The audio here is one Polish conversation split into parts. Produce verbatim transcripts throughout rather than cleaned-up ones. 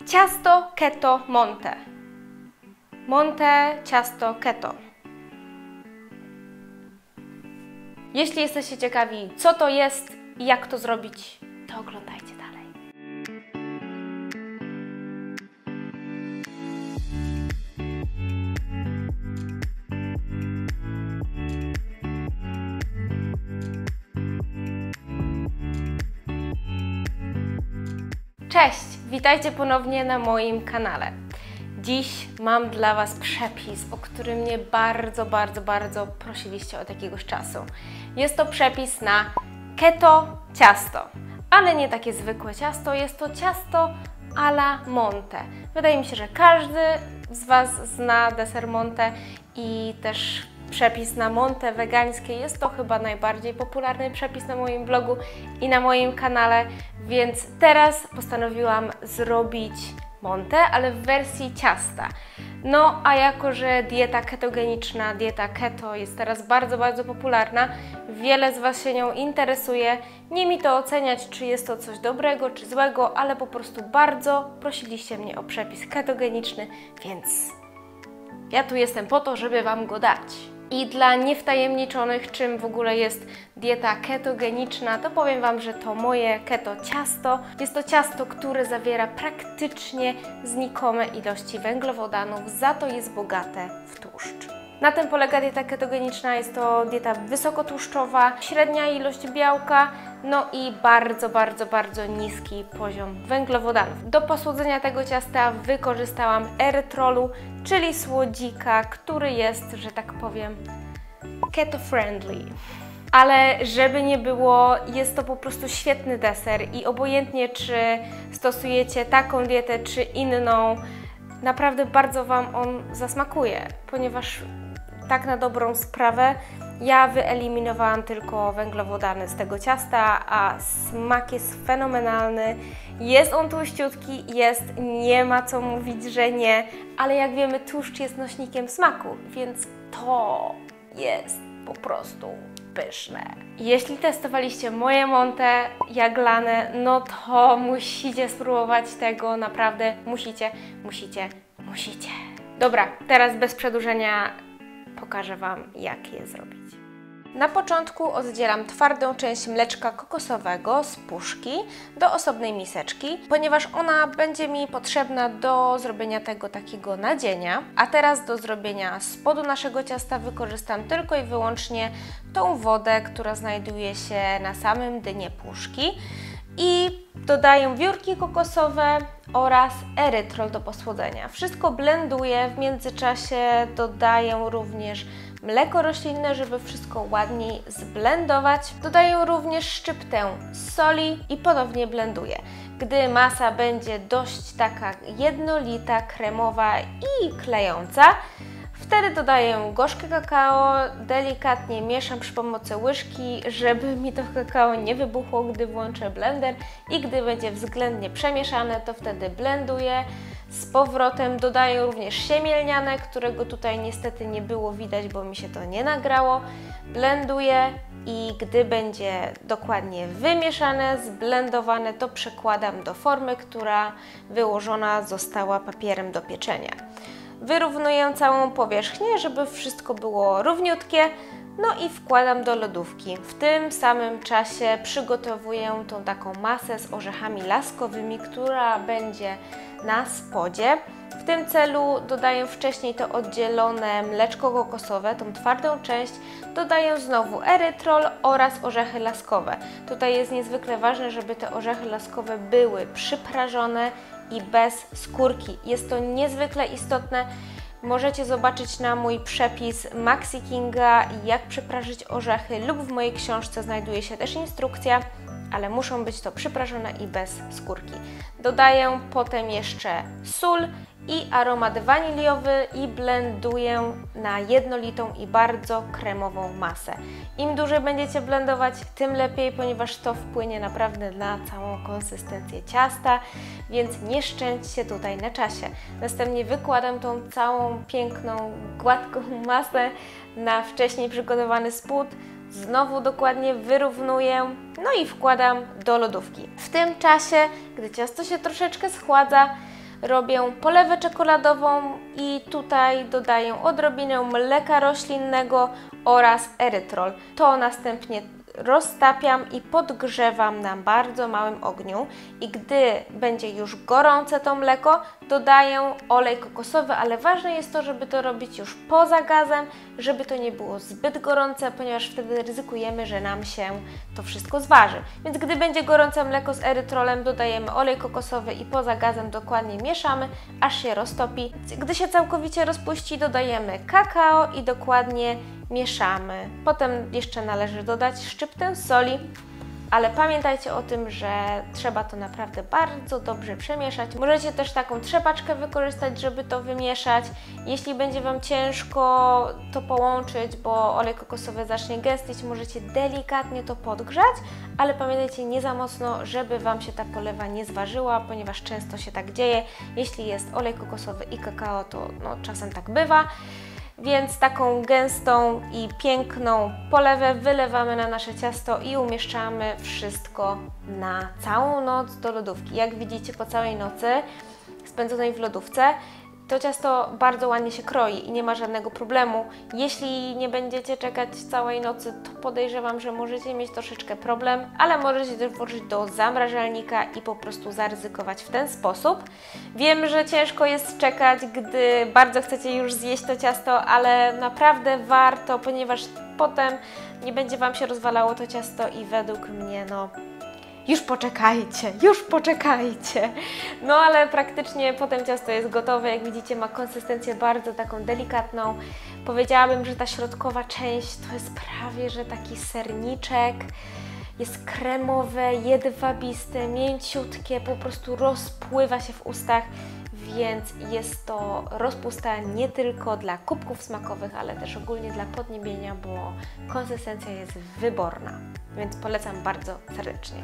ciasto keto monte. Monte ciasto keto. Jeśli jesteście ciekawi, co to jest i jak to zrobić, to oglądajcie dalej. Cześć! Witajcie ponownie na moim kanale. Dziś mam dla Was przepis, o który mnie bardzo, bardzo, bardzo prosiliście od jakiegoś czasu. Jest to przepis na keto ciasto, ale nie takie zwykłe ciasto, jest to ciasto a la monte. Wydaje mi się, że każdy z Was zna deser monte i też przepis na monte wegańskie. Jest to chyba najbardziej popularny przepis na moim blogu i na moim kanale, więc teraz postanowiłam zrobić monte, ale w wersji ciasta. No a jako, że dieta ketogeniczna, dieta keto jest teraz bardzo, bardzo popularna, wiele z Was się nią interesuje, nie mi to oceniać, czy jest to coś dobrego, czy złego, ale po prostu bardzo prosiliście mnie o przepis ketogeniczny, więc ja tu jestem po to, żeby Wam go dać. I dla niewtajemniczonych, czym w ogóle jest dieta ketogeniczna, to powiem Wam, że to moje keto ciasto. Jest to ciasto, które zawiera praktycznie znikome ilości węglowodanów, za to jest bogate w tłuszcz. Na tym polega dieta ketogeniczna, jest to dieta wysokotłuszczowa, średnia ilość białka, no i bardzo, bardzo, bardzo niski poziom węglowodanów. Do posłodzenia tego ciasta wykorzystałam erytrolu, czyli słodzika, który jest, że tak powiem, keto-friendly. Ale żeby nie było, jest to po prostu świetny deser i obojętnie czy stosujecie taką dietę, czy inną, naprawdę bardzo Wam on zasmakuje, ponieważ tak na dobrą sprawę ja wyeliminowałam tylko węglowodany z tego ciasta, a smak jest fenomenalny. Jest on tłuściutki, jest, nie ma co mówić, że nie, ale jak wiemy, tłuszcz jest nośnikiem smaku, więc to jest po prostu pyszne. Jeśli testowaliście moje monte jaglane, no to musicie spróbować tego, naprawdę musicie, musicie, musicie. Dobra, teraz bez przedłużenia pokażę Wam, jak je zrobić. Na początku oddzielam twardą część mleczka kokosowego z puszki do osobnej miseczki, ponieważ ona będzie mi potrzebna do zrobienia tego takiego nadzienia. A teraz do zrobienia spodu naszego ciasta wykorzystam tylko i wyłącznie tą wodę, która znajduje się na samym dnie puszki. I dodaję wiórki kokosowe oraz erytrol do posłodzenia. Wszystko blenduję, w międzyczasie dodaję również mleko roślinne, żeby wszystko ładniej zblendować. Dodaję również szczyptę soli i ponownie blenduję. Gdy masa będzie dość taka jednolita, kremowa i klejąca, wtedy dodaję gorzkie kakao, delikatnie mieszam przy pomocy łyżki, żeby mi to kakao nie wybuchło, gdy włączę blender i gdy będzie względnie przemieszane, to wtedy blenduję. Z powrotem dodaję również siemię lniane, którego tutaj niestety nie było widać, bo mi się to nie nagrało. Blenduję i gdy będzie dokładnie wymieszane, zblendowane, to przekładam do formy, która wyłożona została papierem do pieczenia. Wyrównuję całą powierzchnię, żeby wszystko było równiutkie, no i wkładam do lodówki. W tym samym czasie przygotowuję tą taką masę z orzechami laskowymi, która będzie na spodzie. W tym celu dodaję wcześniej to oddzielone mleczko kokosowe, tą twardą część, dodaję znowu erytrol oraz orzechy laskowe. Tutaj jest niezwykle ważne, żeby te orzechy laskowe były przyprażone i bez skórki. Jest to niezwykle istotne. Możecie zobaczyć na mój przepis Maxi Kinga, jak przyprażyć orzechy, lub w mojej książce znajduje się też instrukcja, ale muszą być to przyprażone i bez skórki. Dodaję potem jeszcze sól i aromat waniliowy i blenduję na jednolitą i bardzo kremową masę. Im dłużej będziecie blendować, tym lepiej, ponieważ to wpłynie naprawdę na całą konsystencję ciasta, więc nie szczęście tutaj na czasie. Następnie wykładam tą całą piękną, gładką masę na wcześniej przygotowany spód. Znowu dokładnie wyrównuję, no i wkładam do lodówki. W tym czasie, gdy ciasto się troszeczkę schładza, robię polewę czekoladową i tutaj dodaję odrobinę mleka roślinnego oraz erytrol. To następnie roztapiam i podgrzewam na bardzo małym ogniu i gdy będzie już gorące to mleko, dodaję olej kokosowy, ale ważne jest to, żeby to robić już poza gazem, żeby to nie było zbyt gorące, ponieważ wtedy ryzykujemy, że nam się to wszystko zważy. Więc gdy będzie gorące mleko z erytrolem, dodajemy olej kokosowy i poza gazem dokładnie mieszamy, aż się roztopi. Gdy się całkowicie rozpuści, dodajemy kakao i dokładnie mieszamy. Potem jeszcze należy dodać szczyptę soli, ale pamiętajcie o tym, że trzeba to naprawdę bardzo dobrze przemieszać. Możecie też taką trzepaczkę wykorzystać, żeby to wymieszać. Jeśli będzie Wam ciężko to połączyć, bo olej kokosowy zacznie gęstnieć, możecie delikatnie to podgrzać, ale pamiętajcie nie za mocno, żeby Wam się ta polewa nie zważyła, ponieważ często się tak dzieje. Jeśli jest olej kokosowy i kakao, to no, czasem tak bywa. Więc taką gęstą i piękną polewę wylewamy na nasze ciasto i umieszczamy wszystko na całą noc do lodówki. Jak widzicie, po całej nocy spędzonej w lodówce to ciasto bardzo ładnie się kroi i nie ma żadnego problemu. Jeśli nie będziecie czekać całej nocy, to podejrzewam, że możecie mieć troszeczkę problem, ale możecie też włożyć do zamrażalnika i po prostu zaryzykować w ten sposób. Wiem, że ciężko jest czekać, gdy bardzo chcecie już zjeść to ciasto, ale naprawdę warto, ponieważ potem nie będzie Wam się rozwalało to ciasto i według mnie, no... Już poczekajcie, już poczekajcie. No ale praktycznie potem ciasto jest gotowe. Jak widzicie, ma konsystencję bardzo taką delikatną. Powiedziałabym, że ta środkowa część to jest prawie, że taki serniczek. Jest kremowe, jedwabiste, mięciutkie, po prostu rozpływa się w ustach. Więc jest to rozpusta nie tylko dla kubków smakowych, ale też ogólnie dla podniebienia, bo konsystencja jest wyborna. Więc polecam bardzo serdecznie.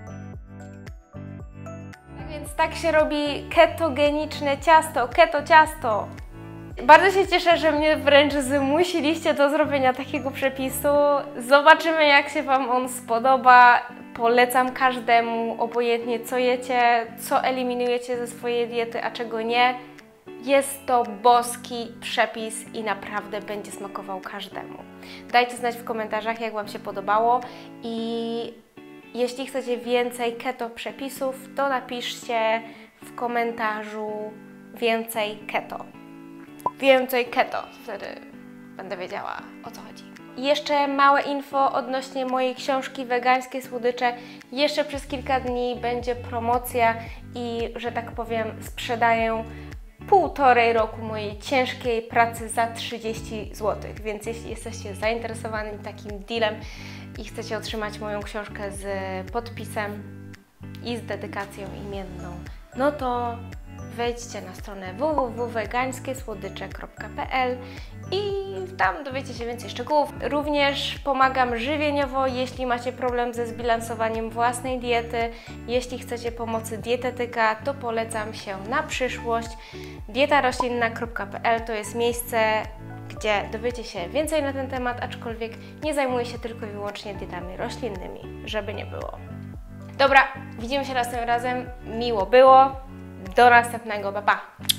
Tak więc tak się robi ketogeniczne ciasto, keto ciasto. Bardzo się cieszę, że mnie wręcz zmusiliście do zrobienia takiego przepisu. Zobaczymy, jak się Wam on spodoba. Polecam każdemu, obojętnie co jecie, co eliminujecie ze swojej diety, a czego nie. Jest to boski przepis i naprawdę będzie smakował każdemu. Dajcie znać w komentarzach, jak Wam się podobało i jeśli chcecie więcej keto przepisów, to napiszcie w komentarzu więcej keto. Więcej keto, wtedy będę wiedziała, o co chodzi. I jeszcze małe info odnośnie mojej książki Wegańskie słodycze. Jeszcze przez kilka dni będzie promocja i, że tak powiem, sprzedaję półtorej roku mojej ciężkiej pracy za trzydzieści złotych. Więc jeśli jesteście zainteresowani takim dealem i chcecie otrzymać moją książkę z podpisem i z dedykacją imienną, no to wejdźcie na stronę w w w kropka wegańskie słodycze kropka p l i tam dowiecie się więcej szczegółów. Również pomagam żywieniowo, jeśli macie problem ze zbilansowaniem własnej diety. Jeśli chcecie pomocy dietetyka, to polecam się na przyszłość. dieta roślinna kropka p l to jest miejsce, gdzie dowiecie się więcej na ten temat, aczkolwiek nie zajmuję się tylko i wyłącznie dietami roślinnymi, żeby nie było. Dobra, widzimy się następnym razem. Miło było. Do następnego, pa pa!